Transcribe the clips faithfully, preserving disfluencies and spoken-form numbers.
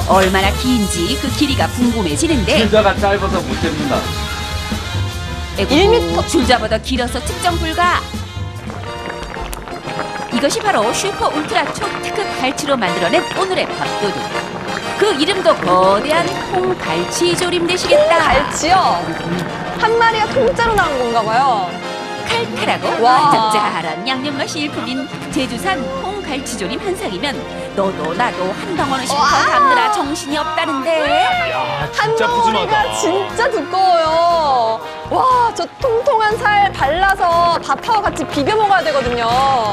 얼마나 긴지 그 길이가 궁금해지는데 줄자가 짧아서 못 잡는다. 일 미터 줄자보다 길어서 측정 불가. 이것이 바로 슈퍼 울트라 초특급 갈치로 만들어낸 오늘의 밥도둑. 그 이름도 거대한 통갈치조림 되시겠다. 갈치요? 한 마리가 통째로 나온 건가 봐요. 칼칼하고 와. 짭짤한 양념 맛이 일품인 제주산 통갈치조림 한 상이면 너도 나도 한 덩어리 씩더 담느라 정신이 없다는데. 야, 한 진짜 덩어리가 푸짐하다. 진짜 두꺼워요. 와, 저 통통한 살 발라서 밥하고 같이 비벼 먹어야 되거든요.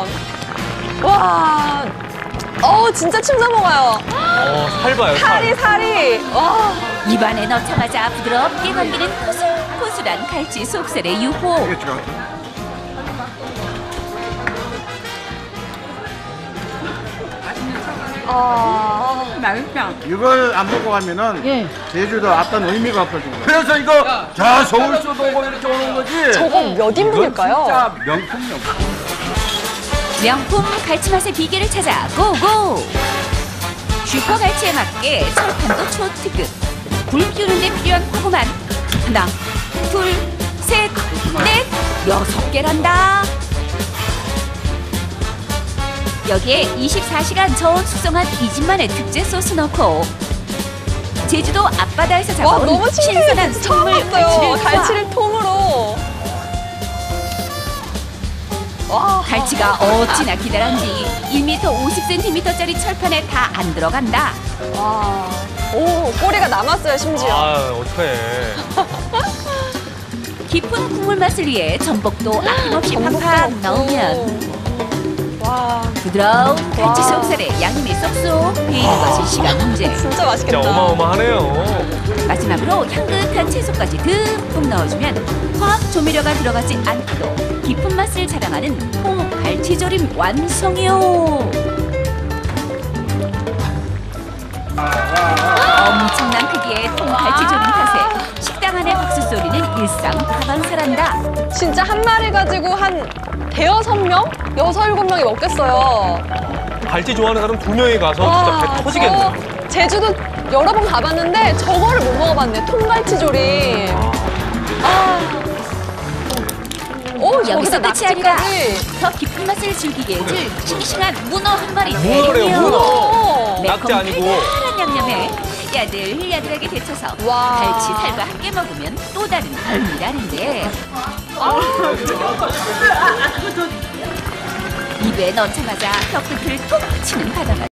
와, 어 진짜 침 넘어가요. 어, 살 봐요, 살이 살. 살이. 와. 입안에 넣자마자 부드럽게 감기는 포슬포슬한 갈치 속살의 유혹. 아, 맛있다. 이걸 안 먹고 가면은 예. 제주도 어떤 의미가 없어진 거예요. 그래서 이거 자 서울서도 오고 이렇게 오는 거지. 저거 몇 인분일까요? 진짜 명품 명품. 명품 갈치 맛의 비결을 찾아 고고! 슈퍼 갈치에 맞게 철판도 초특급. 굴 키우는 데 필요한 포구만 하나, 둘, 셋, 넷, 여섯 개란다. 여기에 이십사 시간 저온 숙성한 이 집만의 특제 소스 넣고 제주도 앞바다에서 와, 잡아온 너무 신기해요. 신선한 진짜 처음 생물 봤어요. 갈치를 갈치를 통으로. 와. 갈치가 어찌나 기다란지 일 미터 오십 센티미터짜리 철판에 다 안 들어간다. 와. 오, 꼬리가 남았어요, 심지어. 아, 어떡해. 깊은 국물 맛을 위해 전복도 아낌없이 팍팍 넣으면 와, 부드러운 갈치 와. 속살에 양념이 쏙쏙 배이는 것이 시간 문제. 진짜 진짜 맛있겠다. 어마어마하네요. 마지막으로 향긋한 채소까지 듬뿍 넣어주면 화학 조미료가 들어가지 않고도 깊은 맛을 자랑하는 통갈치조림 완성이요. 엄청난 크기의 통갈치조림 탓에 식당 안의 박수 소리는 일상다반사란다. 진짜 한 마리 가지고 한 대여섯 명? 여섯, 일곱 명이 먹겠어요. 갈치 좋아하는 사람 두 명이 가서 진짜 배 터지겠네. 저 제주도 여러 번 가봤는데 저거를 못 먹어봤네. 통갈치조림. 아. 오, 여기서 저기다 끝이 아니라 낙지까지. 더 깊은 맛을 즐기게 해줄 싱싱한 문어 한 마리 문어래요, 내리며 문어. 매콤 낙지 아니고. 달달한 양념에 야들야들하게 데쳐서 와. 갈치 살과 함께 먹으면 또 다른 별미라는데 입에 넣자마자 혀끝을 톡 치는 바다가